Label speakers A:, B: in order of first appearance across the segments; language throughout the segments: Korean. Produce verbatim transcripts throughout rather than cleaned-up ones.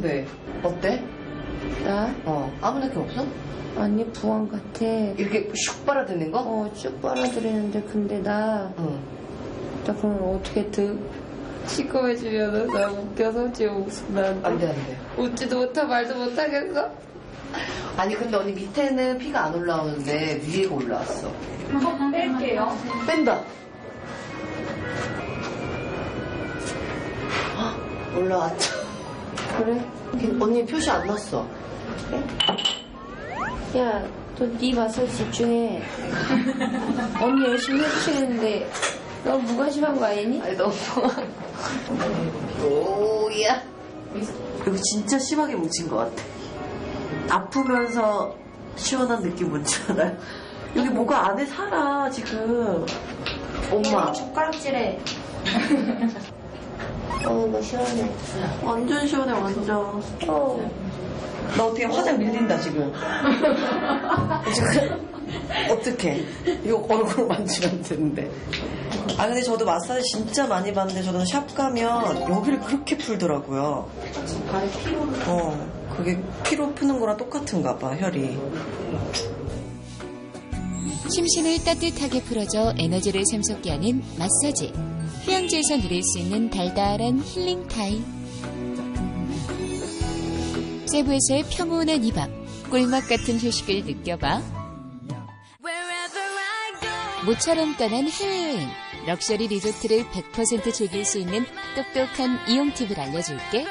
A: 왜? 어때?
B: 나?
A: 어, 아무 느낌 없어?
B: 아니, 부항 같아.
A: 이렇게 슉 빨아들이는 거?
B: 어, 쭉 빨아들이는데, 근데 나,
A: 응.
B: 나 그럼 어떻게 득? 시커매지면은 나 웃겨서 지금 웃음 나는데.
A: 안 돼, 안 돼.
B: 웃지도 못하, 말도 못하겠어?
A: 아니, 근데 언니 밑에는 피가 안 올라오는데 위에가 올라왔어.
C: 뺄게요.
A: 뺀다. 헉, 올라왔죠.
B: 그래?
A: 언니 표시 안 났어.
B: 야, 너 네 맛을 집중해. 언니 열심히 해주시는데, 너 무관심한 거 아니니?
A: 아니, 너무. 오야. 이거 진짜 심하게 뭉친 것 같아. 아프면서 시원한 느낌 뭔지 알아요? 여기 뭐가 안에 살아, 지금. 엄마.
B: 젓가락질해. 어, 너 시원해.
A: 완전 시원해, 완전.
B: 어.
A: 나 어떻게 화장 밀린다, 지금. 지금. 어떡해. 이거 얼굴 만지면 되는데. 아, 근데 저도 마사지 진짜 많이 받는데 저는 샵 가면 여기를 그렇게 풀더라고요.
B: 발에 피로를.
A: 어, 그게 피로 푸는 거랑 똑같은가 봐, 혈이.
D: 심신을 따뜻하게 풀어줘 에너지를 샘솟게 하는 마사지. 휴양지에서 누릴 수 있는 달달한 힐링 타임. 세부에서의 평온한 이 밤, 꿀맛 같은 휴식을 느껴봐. 모처럼 떠난 해외여행, 럭셔리 리조트를 백 퍼센트 즐길 수 있는 똑똑한 이용 팁을 알려줄게.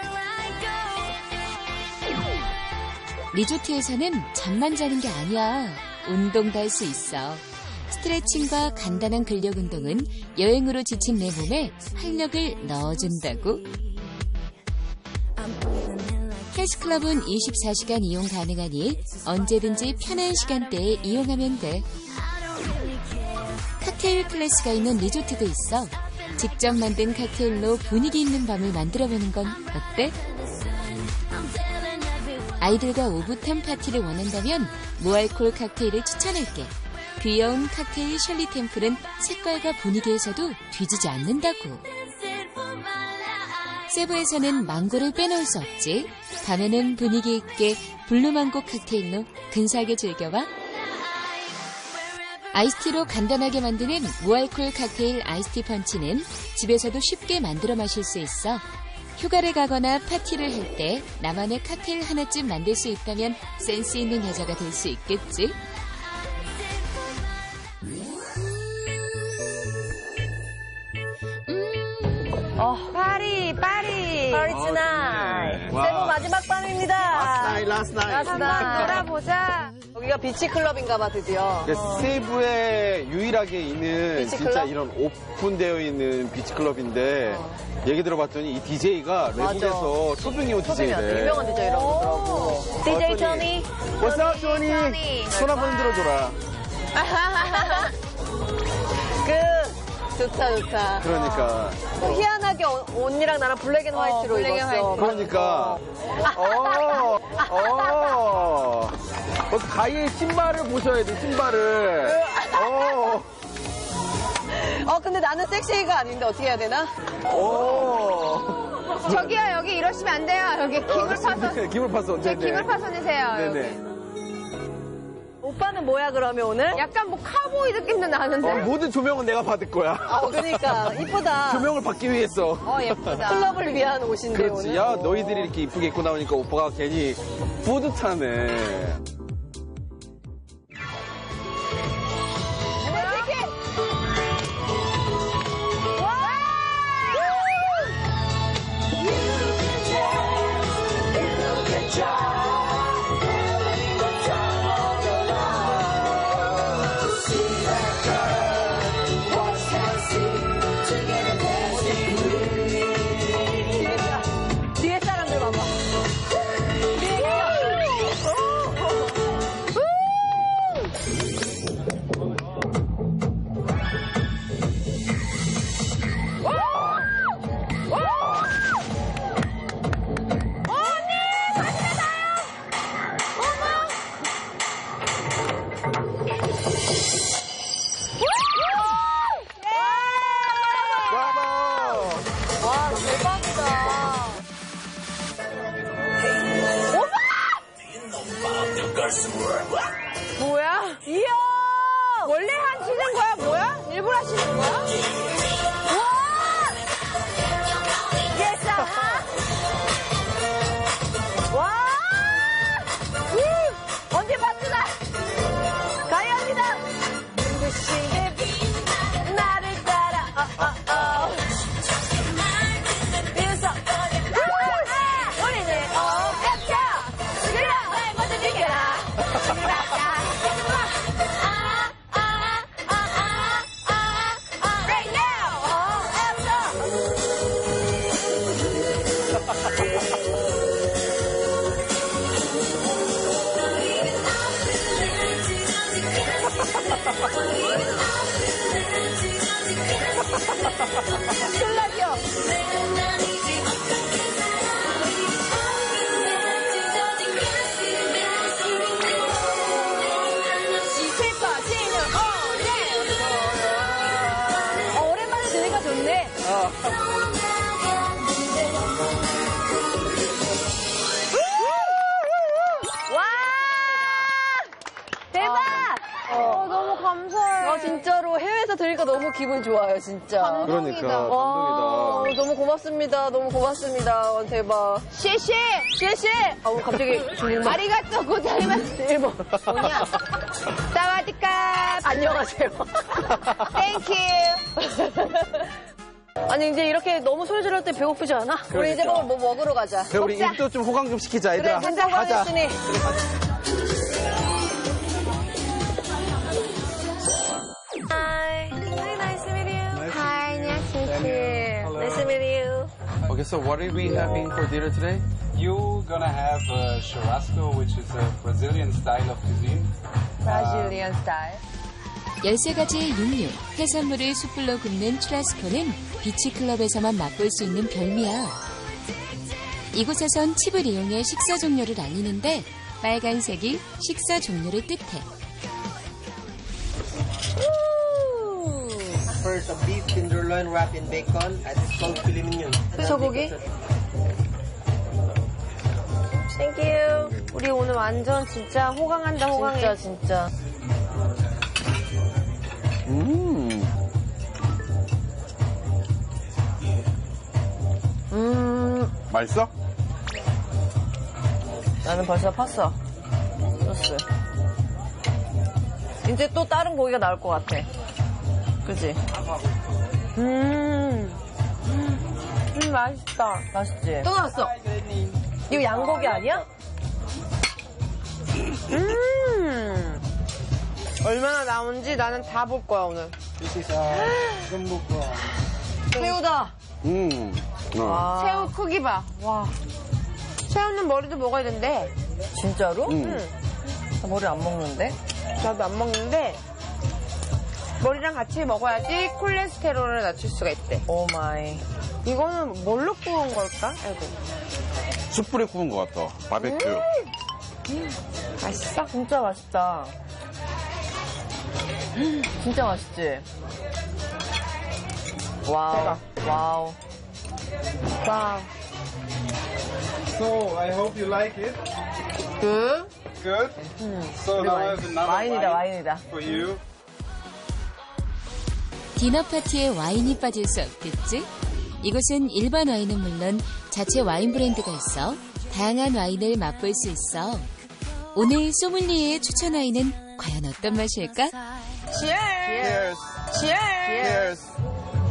D: 리조트에서는 잠만 자는 게 아니야. 운동도 할 수 있어. 스트레칭과 간단한 근력 운동은 여행으로 지친 내 몸에 활력을 넣어준다고. 헬스클럽은 이십사 시간 이용 가능하니 언제든지 편한 시간대에 이용하면 돼. 칵테일 클래스가 있는 리조트도 있어. 직접 만든 칵테일로 분위기 있는 밤을 만들어보는 건 어때? 아이들과 오붓한 파티를 원한다면 무알콜 칵테일을 추천할게. 귀여운 칵테일 셜리 템플은 색깔과 분위기에서도 뒤지지 않는다고. 세부에서는 망고를 빼놓을 수 없지. 밤에는 분위기 있게 블루망고 칵테일로 근사하게 즐겨봐. 아이스티로 간단하게 만드는 무알콜 칵테일 아이스티 펀치는 집에서도 쉽게 만들어 마실 수 있어. 휴가를 가거나 파티를 할 때 나만의 칵테일 하나쯤 만들 수 있다면 센스 있는 여자가 될 수 있겠지?
E: 어, 파리, 파리. 파리 tonight. 세부 마지막 밤입니다.
F: Last night, last night.
E: Last night. 놀아보자. 여기가 비치클럽인가봐, 드디어.
F: 그러니까 세부에 유일하게 있는
E: 비치클럽?
F: 진짜 이런 오픈되어 있는 비치클럽인데
E: 어.
F: 얘기 들어봤더니 이 디제이가 외국에서 초빙이온 디제이래.
E: 유명한 디제이라고 그러더라고. 디제이 토니.
F: What's up, 토니? 손 한번 흔들어줘라.
E: 그, 좋다, 좋다.
F: 그러니까.
E: 어, 희한하게 어, 언니랑 나랑 블랙 앤 화이트로
B: 블랙 앤
E: 입었어.
F: 그러니까. 어, 어. 어, 가이의 신발을 보셔야 돼, 신발을. 어,
E: 어, 근데 나는 섹시가 아닌데 어떻게 해야 되나?
F: 어.
C: 저기요, 여기 이러시면 안 돼요. 여기 기물 파손.
F: 기물 파손.
C: 제
F: 네네.
C: 기물 파손이세요.
F: 네네.
C: 여기.
E: 오빠는 뭐야, 그러면 오늘?
C: 약간 뭐 카우보이 느낌도 나는데.
F: 어, 모든 조명은 내가 받을 거야.
E: 어, 그러니까. 이쁘다.
F: 조명을 받기 위해서.
C: 어, 예쁘다.
E: 클럽을 위한 옷인데,
F: 그렇지.
E: 오늘.
F: 야, 너희들이 이렇게 이쁘게 입고 나오니까 오빠가 괜히 뿌듯하네.
E: 뒤에 사람들 봐봐. 뒤에
C: 뭐야? 이야! 원래 하시는 거야, 뭐야? 일부러 하시는 거야? 와! 예스! 와! 우! 언제 파트다! 가야합니다! 눈부시게 나를 따라, 어, 어, 어. 비웃어. 우리는 오갑자! 그래! 날 먼저 즐겨라! Right now! 술라죠? 슬퍼지는 오래. 어, 오랜만에 들으니까 좋네. 와! 대박! 어, 너무 감사해.
E: 아, 진짜로 해외에서 들으니까 너무 기분 좋아요, 진짜.
F: 그러니까,
E: 와,
F: 감동이다.
E: 너무 고맙습니다. 너무 고맙습니다. 와, 대박.
C: 시시!
E: 시시! 아우, 갑자기 중국말.
C: 아리가또 고자이마스.
E: 일본.
C: 뭐냐? 사와디캅.
E: 안녕하세요.
C: 땡큐.
E: 아니, 이제 이렇게 너무 소리 지를 때 배고프지 않아? 우리 이제 뭐, 뭐 먹으러 가자.
F: 그래, 우리 입도 좀 호강 좀 시키자, 얘들아.
E: 그래, 한잔
F: 가자.
E: 했으니. Hi. Hi, nice to meet you.
C: Hi, nice to meet you.
E: Nice to meet you.
F: Okay, so what are we having for dinner today?
G: You're gonna have uh, churrasco, which is a Brazilian style of cuisine.
C: Brazilian style.
D: 열세 가지의 육류, 해산물을 숯불로 굽는 추라스코는 비치클럽에서만 맛볼 수 있는 별미야. 이곳에선 칩을 이용해 식사 종류를 알리는데 빨간색이 식사 종류를 뜻해.
H: First, a beef tenderloin wrapped in bacon, and it's called filet mignon.
E: 소고기? 땡큐.
C: 우리 오늘 완전 진짜 호강한다, 호강해.
E: 진짜, 진짜.
F: 음.
E: 음,
F: 맛있어?
E: 나는 벌써 팠어. 소스. 이제 또 다른 고기가 나올 것 같아. 그치?
C: 음. 음, 맛있다.
E: 맛있지?
C: 또 나왔어.
E: 이거 양고기 아니야?
C: 음. 얼마나 나온지 나는 다 볼 거야, 오늘.
H: This is uh, jumbo prawn.
E: 새우다.
F: 음. 어.
E: 아,
C: 새우 크기 봐. 와. 새우는 머리도 먹어야 된대.
E: 진짜로?
F: 음.
E: 나 머리 안 먹는데?
C: 나도 안 먹는데 머리랑 같이 먹어야지 콜레스테롤을 낮출 수가 있대.
E: 오 마이.
C: 이거는 뭘로 구운 걸까? 아이고.
F: 숯불에 구운 것 같아. 바베큐.
C: 맛있어?
E: 진짜 맛있다. 진짜 맛있지? 와우. 와우.
C: 와.
G: So I hope you like it.
C: 그?
G: Good. So now I have another
E: 와인이다,
G: wine
E: 와인이다.
G: for you.
D: 디너 파티에 와인이 빠질 수 없겠지? 이곳은 일반 와인은 물론 자체 와인 브랜드가 있어 다양한 와인을 맛볼 수 있어. 오늘 소믈리에의 추천 와인은 과연 어떤 맛일까?
F: Cheers.
C: Cheers.
F: Cheers.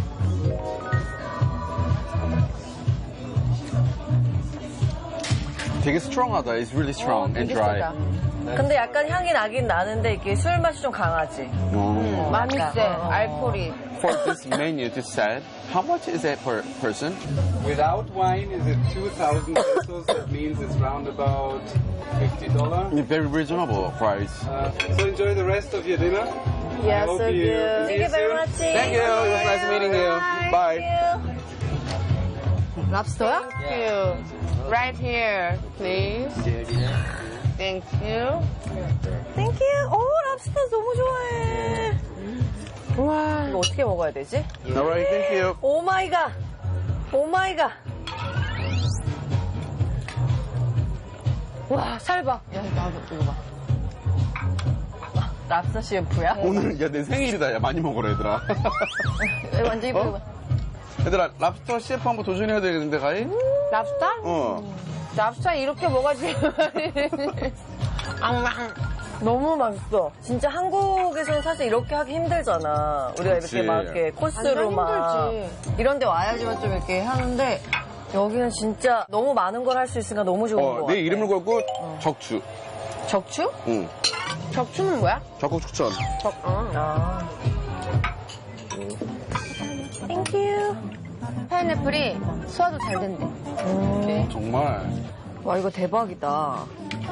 F: 되게 strong하다. It's really strong and dry.
E: 근데 약간 향이 나긴 나는데 이게 술 맛이 좀 강하지.
F: 음.
C: 많이 세, 알코올이.
F: For this menu to set, how much is it per person?
G: Without wine is it two thousand pesos. That means it's round about fifty dollars.
F: Very reasonable price.
G: Uh, so enjoy the rest of your dinner.
E: Yes,
G: I hope
E: thank
G: you
E: you.
G: see
E: Thank you very
G: soon.
E: much.
F: Thank you. It was nice meeting you. Bye.
E: 랍스터야?
C: Thank you. Right here, please. Thank you.
E: Thank you. 오, 랍스터 너무 좋아해.
C: 와.
E: 이거 어떻게 먹어야 되지?
F: Alright, thank you.
E: 오 마이 갓. 오 마이 갓.
C: 와, 살 봐. 야, 나도 이거 봐.
E: 랍스터 씨엠프야?
F: 오늘 야 내 생일이다. 야 많이 먹어라 얘들아.
E: 완전 이쁘게.
F: 어? 얘들아 랍스터 씨에프 한번 도전해야 되겠는데 가희?
C: 랍스터?
F: 어.
C: 랍스터 이렇게 먹어야지.
E: 너무 맛있어. 진짜 한국에서는 사실 이렇게 하기 힘들잖아. 우리가
F: 그치.
E: 이렇게 막 이렇게 코스로
C: 완전
E: 막
C: 힘들지.
E: 이런 데 와야지만 좀 이렇게 하는데 여기는 진짜 너무 많은 걸 할 수 있으니까 너무 좋은 거
F: 어,
E: 같아.
F: 내 이름을 걸고 적추.
E: 적추?
F: 응.
C: 적추는 뭐야?
F: 적극 추천.
E: 아.
B: 땡큐. 파인애플이 소화도 잘 된대.
E: 음.
F: 정말.
E: 와 이거 대박이다.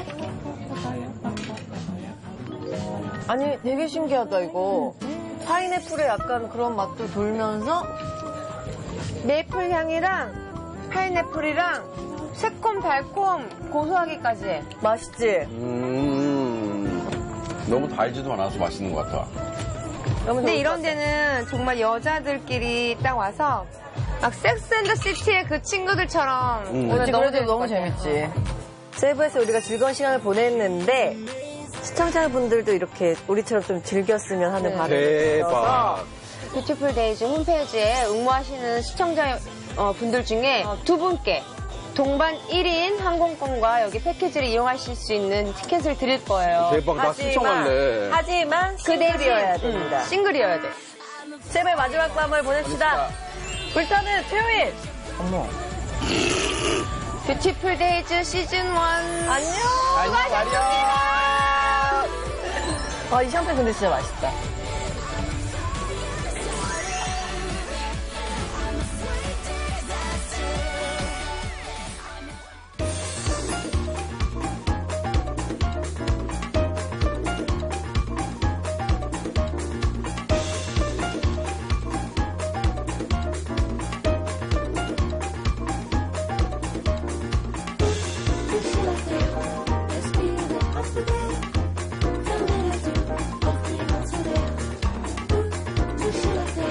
E: 아니 되게 신기하다 이거. 파인애플에 약간 그런 맛도 돌면서
C: 메이플 향이랑 파인애플이랑 새콤 달콤 고소하기까지 해.
E: 맛있지?
F: 음. 너무 달지도 않아서 맛있는 것 같아.
E: 너무
C: 근데
E: 좋을
C: 이런
E: 것 같아.
C: 데는 정말 여자들끼리 딱 와서 막 섹스 앤더 시티의 그 친구들처럼
F: 음.
C: 오늘
E: 그치,
C: 너무
E: 그래도
C: 재밌을
E: 너무
C: 것 같아요.
E: 재밌지. 세부에서 우리가 즐거운 시간을 보냈는데 시청자분들도 이렇게 우리처럼 좀 즐겼으면 하는 바람이
F: 대박.
E: 들어서
C: 뷰티풀 데이즈 홈페이지에 응모하시는 시청자 어, 분들 중에 두 분께 동반 일 인 항공권과 여기 패키지를 이용하실 수 있는 티켓을 드릴 거예요.
F: 대박. 나 신청할래.
E: 하지만
C: 그 대신
E: 싱글이어야
C: 음,
E: 됩니다.
C: 싱글이어야 돼.
E: 세부의 마지막 밤을 보냅시다. 불타는 토요일. 어머.
C: 뷰티풀 데이즈 시즌 일.
E: 안녕.
F: 안녕, 안녕.
E: 아, 이 샴페인 근데 진짜 맛있다.
I: Should I